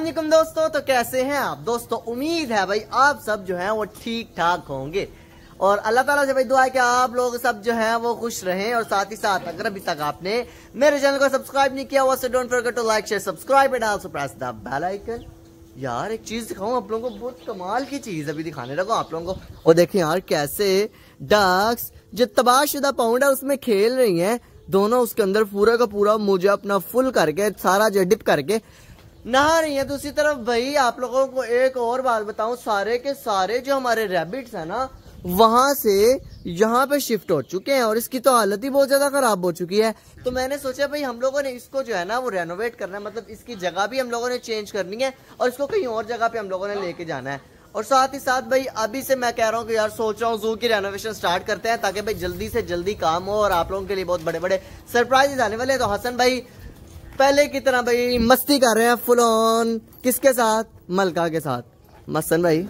वालेकुम दोस्तों, तो कैसे हैं आप दोस्तों। उम्मीद है भाई आप सब जो हैं वो ठीक ठाक होंगे और अल्लाह ताला से भाई दुआ है कि आप लोग सब जो हैं वो खुश रहें। और साथ ही साथ अगर अभी तक आपने मेरे चैनल को सब्सक्राइब नहीं किया हुआ so don't forget to like share subscribe and also press the bell icon. यार एक चीज दिखाऊं आप लोगों को, बहुत कमाल की चीज अभी दिखाने लगा आप लोगों को। और देखिए यार कैसे डक्स जो तबाहशुदा पाउंड है उसमें खेल रही हैं दोनों, उसके अंदर पूरा का पूरा मुझे अपना फुल करके सारा जो डिप करके नहा रही है। दूसरी तरफ भाई आप लोगों को एक और बात बताऊं, सारे के सारे जो हमारे रैबिट्स है ना वहां से यहाँ पे शिफ्ट हो चुके हैं और इसकी तो हालत ही बहुत ज्यादा खराब हो चुकी है। तो मैंने सोचा भाई हम लोगों ने इसको जो है ना वो रेनोवेट करना है, मतलब इसकी जगह भी हम लोगों ने चेंज करनी है और इसको कहीं और जगह पे हम लोगों ने लेके जाना है। और साथ ही साथ भाई अभी से मैं कह रहा हूँ कि यार सोच रहा हूँ जू की रेनोवेशन स्टार्ट करते हैं ताकि भाई जल्दी से जल्दी काम हो और आप लोगों के लिए बहुत बड़े बड़े सरप्राइजेस आने वाले हैं। तो हसन भाई पहले की तरह भाई मस्ती कर रहे हैं फुल ऑन, किसके साथ? मलका के साथ। मसन भाई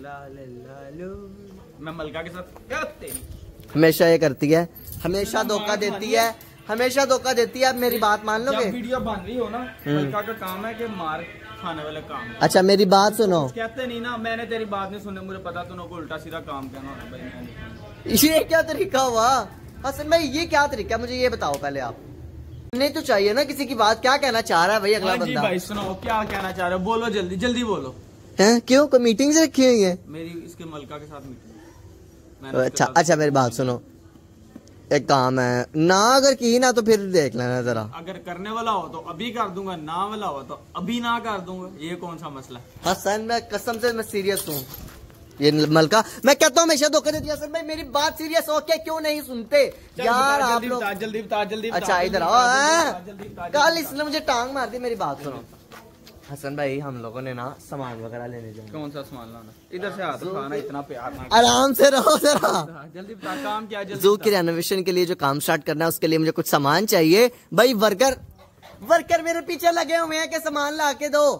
मैं मलका के साथ हमेशा ये करती है, हमेशा धोखा देती है, हमेशा धोखा देती है। आप मेरी बात मान लोगे? वीडियो बन रही हो ना, मलका का काम है कि मार खाने वाले काम। अच्छा मेरी बात सुनो। कहते नहीं ना, मैंने तेरी बात नहीं सुनी, मुझे पता तूने को उल्टा सीधा काम कहना होना भाई। ये क्या तरीका हुआ हसन भाई, ये क्या तरीका, मुझे ये बताओ पहले आप। नहीं तो चाहिए ना किसी की बात, क्या कहना चाह रहा है भाई अगला बंदा? भाई सुनो क्या कहना चाह रहे हो, बोलो जल्दी जल्दी बोलो। हैं क्यों, कोई मीटिंग से रखी हुई है? मेरी इसके मलका के साथ मीटिंग। अच्छा मेरी बात सुनो, एक काम है ना, अगर की ना तो फिर देख लेना जरा। अगर करने वाला हो तो अभी कर दूंगा, ना वाला हो तो अभी ना कर दूंगा, ये कौन सा मसला है? हसन मैं कसम से मैं सीरियस हूँ। ये मलका मैं कहता हूँ हमेशा धोखा देती है हसन भाई, मेरी बात सीरियस हो के क्यों नहीं सुनते यार आप लोग? जल्दी बता जल्दी। अच्छा इधर आओ, कल इसने मुझे टांग मार दी। मेरी बात सुनो हसन भाई, हम लोगों ने ना सामान वगैरह लेने जाना। कौन सा सामान लाना? इधर से हाथ उठाना, इतना प्यार ना। आराम से रहो जरा। जल्दी बता काम क्या? जल्दी जू की रेनोवेशन के लिए जो काम स्टार्ट करना है उसके लिए मुझे कुछ सामान चाहिए भाई। वर्कर मेरे पीछे लगे हुए हैं कि सामान ला के दो।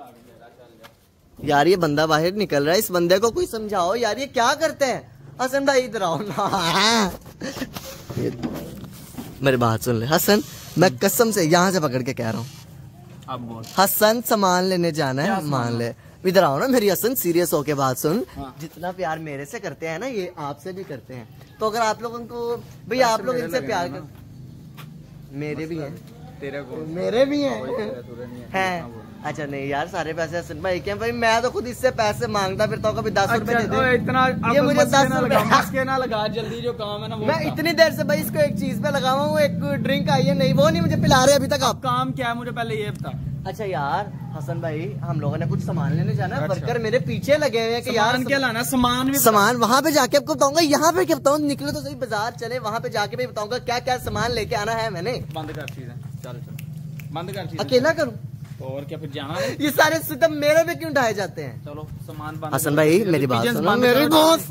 यार ये बंदा बाहर निकल रहा है, इस बंदे को कोई समझाओ यार, ये क्या करते हैं? हसन भाई इधर आओ ना। मेरी बात सुन ले हसन, मैं कसम से यहाँ से पकड़ के कह रहा हूँ अब बोल। हसन सामान लेने जाना है, मान ले। इधर आओ ना मेरी हसन, सीरियस होके बात सुन। हाँ। जितना प्यार मेरे से करते हैं ना ये आपसे भी करते हैं, तो अगर आप लोगों को भाई आप लोग इनसे प्यार कर, मेरे भी हैं, तेरे को मेरे भी हैं। अच्छा नहीं यार सारे पैसे हसन भाई के भाई, मैं तो खुद इससे पैसे मांगता फिरता हूँ, कभी 10 रुपए दे दे। इतना ये मुझे 10 रुपए ना लगा, जल्दी जो काम है ना वो मैं इतनी देर से भाई इसको एक चीज पे लगावा हूँ, एक ड्रिंक आई है नहीं, वो नहीं मुझे पिला रहे अभी तक आप। काम क्या है मुझे पहले ये बता। अच्छा यार हसन भाई हम लोगों ने कुछ सामान लेने जाना है। वर्कर मेरे पीछे लगे हुए हैं कि यार क्या लाना? सामान भी सामान वहाँ पे जाके आपको बताऊंगा, यहाँ पे क्या बताऊँ, निकले तो सही बाजार चले, वहाँ पे जाके भी बताऊंगा क्या क्या सामान लेके आना है मैंने। बंद कर चीजें, चलो बंद कर चीजें। अकेला करूँ और क्या फिर जाना है? ये सारे सितम मेरे पे क्यों ढाए जाते हैं? चलो सामान बंद। हसन भाई मेरी बात सुनो, मेरी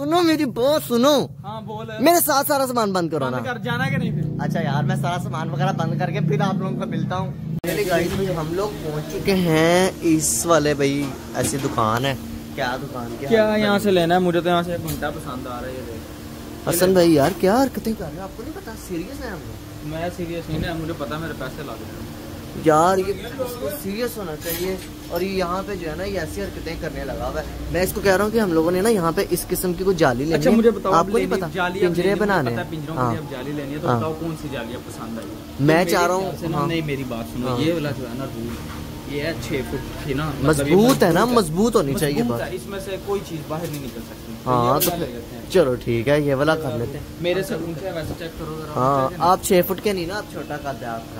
बात सुनो। हाँ बोल। मेरे साथ सारा सामान बंद करो ना। कर जाना कि नहीं फिर? अच्छा यार मैं सारा सामान वगैरह बंद करके फिर आप लोगों को मिलता हूँ। हम लोग पहुँच चुके हैं इस वाले भाई ऐसी दुकान है। क्या दुकान क्या यहाँ से लेना है? मुझे तो यहाँ से घंटा पसंद आ रहा है। हसन भाई यार क्या हरकतें कर रहे हैं, आपको नहीं पता सीरियस है हम लोग? मैं सीरियस नहीं है, मुझे पता मेरे पैसे लग गए यार, ये सीरियस होना चाहिए। और ये यहाँ पे जो है ना ये ऐसी हरकतें करने लगा हुआ है। मैं इसको कह रहा हूँ कि हम लोगों ने ना यहाँ पे इस किस्म की कोई जाली लेनी है। अच्छा मुझे बताओ, आपको नहीं पता पिंजरे बनाने हैं? हाँ जाली लेनी है, तो बताओ कौन सी जाली पसंद आई? मैं चाह रहा हूँ नहीं मेरी बात सुनो, ये वाला जो है ना रूल, ये है 6 फुट की ना, मजबूत है ना, मजबूत होनी चाहिए बात। इसमें से कोई चीज बाहर नहीं निकल सकती। हाँ तो चलो ठीक है, ये वाला कर लेते हैं। मेरे से ऊंचा वैसे चेक करो। हाँ आप 6 फुट के नहीं ना, आप छोटा कर दे आपका।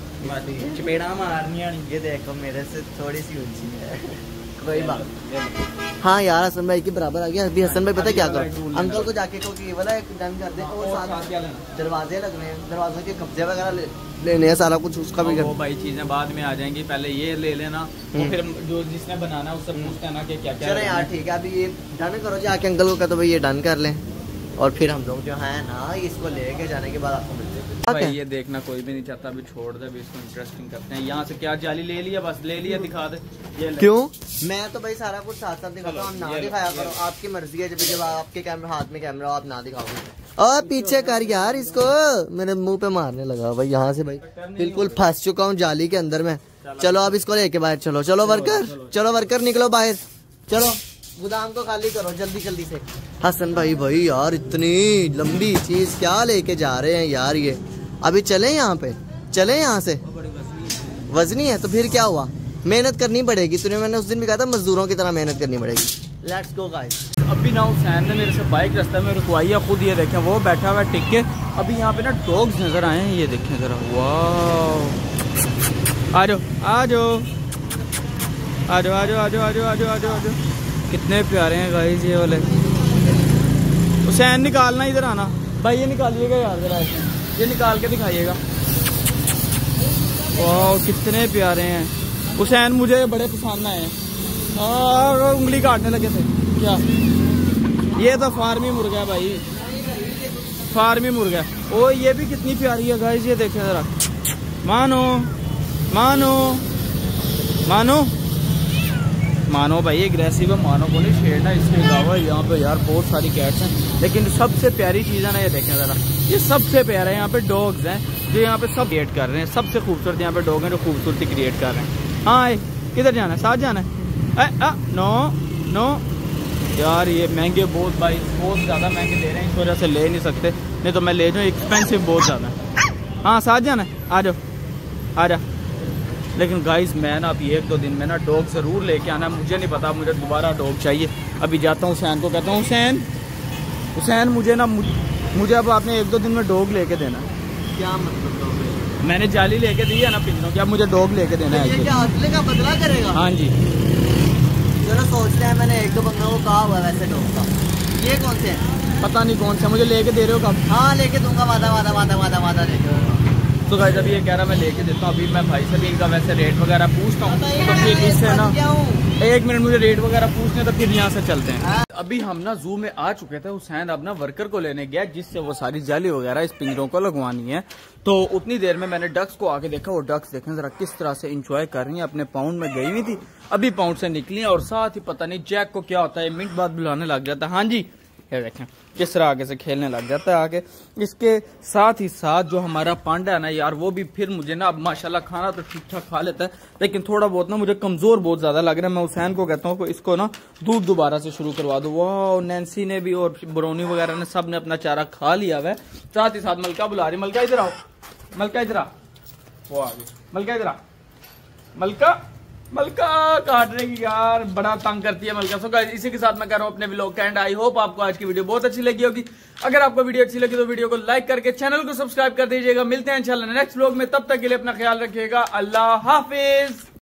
चपेड़ा मारनिया नहीं। ये देखो मेरे से थोड़ी सी ऊंची है, कोई बात। हाँ यार हसन भाई के बराबर आ गया। अभी हसन भाई पता क्या करो, अंकल को जाके को ये वाला एक डन कर दे और साथ दरवाजे लगने हैं, दरवाजों के कब्जे वगैरह लेने हैं, सारा कुछ उसका भी। वो भाई चीजें बाद में आ जाएंगी, पहले ये ले लेना, तो फिर जो जिसने बनाना है उससे पूछते हैं ना कि क्या क्या। चलो यार ठीक है, अभी ये डन करो जाके अंकल को, कहते भाई ये डन कर लें और फिर हम लोग जो है ना इसको लेके जाने के बाद आपको मिलते हैं। भाई ये देखना कोई भी नहीं चाहता, अभी छोड़ दे, अभी इसको इंटरेस्टिंग करते हैं। यहाँ से क्या जाली ले लिया, बस ले लिया, दिखा दे। ये क्यों? मैं तो भाई सारा कुछ साथ साथ दिखाता हूँ, ना दिखाया करो, आपकी मर्जी है। जब आपके कैमरा हाथ में कैमरा हो आप ना दिखाओगे और पीछे कर यार इसको, मेरे मुंह पे मारने लगा भाई। यहाँ से भाई बिल्कुल फंस चुका हूँ जाली के अंदर में। चलो अब इसको लेके बाहर चलो। चलो वर्कर, चलो वर्कर निकलो बाहर, चलो गोदाम को खाली करो जल्दी जल्दी से। हसन भाई भाई यार इतनी लंबी चीज क्या लेके जा रहे हैं यार ये। अभी चले यहाँ पे, चले यहाँ से। वजनी है तो फिर क्या हुआ, मेहनत करनी पड़ेगी। तूने, मैंने उस दिन भी कहा था मजदूरों की तरह मेहनत करनी पड़ेगी। Let's go guys. अभी ना हुसैन ने मेरे से बाइक रास्ते में रुकवाई है, खुद ये देखें वो बैठा हुआ टिक के। अभी यहाँ पे ना डॉग्स नजर आए हैं, ये देखें जरा। वाह, आ जाओ आ जाओ आ जाओ आ जाओ आ जाओ आ जाओ आ जाओ आ जाओ आ जाओ। कितने प्यारे हैं गाइस ये वाले। हुसैन निकालना, इधर आना भाई, ये निकालिएगा यार जरा, ये निकाल के दिखाइएगा। वाह कितने प्यारे हैं हुसैन, मुझे बड़े पसंद आए हैं। और उंगली काटने लगे थे क्या। ये तो फार्मी मुर्गा है भाई, फार्मी मुर्गा। ओ ये भी कितनी प्यारी है गाइस, ये देखें जरा। मानो मानो मानो मानो भाई, एग्रेसिव है, मानो को नहीं छेड़ना। इसके अलावा यहाँ पे यार बहुत सारी कैट्स हैं, लेकिन सबसे प्यारी चीज़ है ना, ये देखें जरा, ये सबसे प्यारा है। यहाँ पे डॉग्स हैं जो यहाँ पे सब क्रिएट कर रहे हैं। सबसे खूबसूरत यहाँ पे डॉग हैं जो खूबसूरती क्रिएट कर रहे हैं। हाँ किधर जाना है, साथ जाना है। नो नो यार ये महंगे बहुत भाई, बहुत ज़्यादा महंगे दे रहे हैं, इस वजह से ले नहीं सकते, नहीं तो मैं ले जाऊँ, एक्सपेंसिव बहुत ज़्यादा है। हाँ साथ जाना है, आ जाओ आ जा। लेकिन गाइस मैं ना अभी 1-2 दिन में ना डॉग ज़रूर लेके आना, मुझे नहीं पता, मुझे दोबारा डॉग चाहिए। अभी जाता हूँ हुसैन को कहता हूँ, हुसैन हुसैन मुझे अब आपने 1-2 दिन में डॉग लेके देना। क्या मतलब डॉग? मैंने जाली लेके दी है ना पिंजरों की, अब मुझे डॉग लेके देना है। ये क्या अगले का बदला करेगा? हाँ जी चलो सोचते हैं, मैंने 1-2 बंदों को कहा हुआ वैसे डॉग का। ये कौन से हैं? पता नहीं कौन से, मुझे लेके दे रहे हो कब? हाँ लेके दूंगा, वादा लेके। तो गाइस अभी ये कह रहा मैं लेके देता हूँ। अभी मैं भाई से भी इनका वैसे रेट वगैरह पूछता हूँ, तो फिर इससे ना 1 मिनट मुझे रेट वगैरह पूछने, तो फिर यहाँ से चलते हैं। अभी हम ना जू में आ चुके थे, हुसैन अब ना वर्कर को लेने गया जिससे वो सारी जाली वगैरह इस पिंजरों को लगवानी है। तो उतनी देर में मैंने डक्स को आके देखा, वो डक्स देखें जरा किस तरह से इंजॉय कर रही हैं। अपने पाउंड में गई हुई थी, अभी पाउंड से निकली है, और साथ ही पता नहीं जैक को क्या होता है, मिनट बाद बुलाने लग जाता है। हाँ जी ये देखें किस तरह आगे से खेलने लग जाता है आगे। इसके साथ ही साथ जो हमारा पांडा है ना यार, वो भी फिर मुझे ना अब माशाल्लाह खाना तो ठीक ठाक खा लेता है, लेकिन थोड़ा बहुत ना मुझे कमजोर बहुत ज्यादा लग रहा है। मैं हुसैन को कहता हूँ इसको ना दूध दोबारा से शुरू करवा दो। वाह नैन्सी ने भी और ब्रोनी वगैरह ने सब ने अपना चारा खा लिया है। साथ ही साथ मलका बुला रही, मलका इधर आओ, मलका इधर आ, वो आ गई, मलका इधर आ, मलका मलका काट रही यार, बड़ा तंग करती है मलका। सो गाइस इसी के साथ मैं कर रहा हूँ अपने व्लॉग का एंड। आई होप आपको आज की वीडियो बहुत अच्छी लगी होगी। अगर आपको वीडियो अच्छी लगी तो वीडियो को लाइक करके चैनल को सब्सक्राइब कर दीजिएगा। मिलते हैं इंशाल्लाह नेक्स्ट व्लॉग में, तब तक के लिए अपना ख्याल रखिएगा। अल्लाह हाफिज।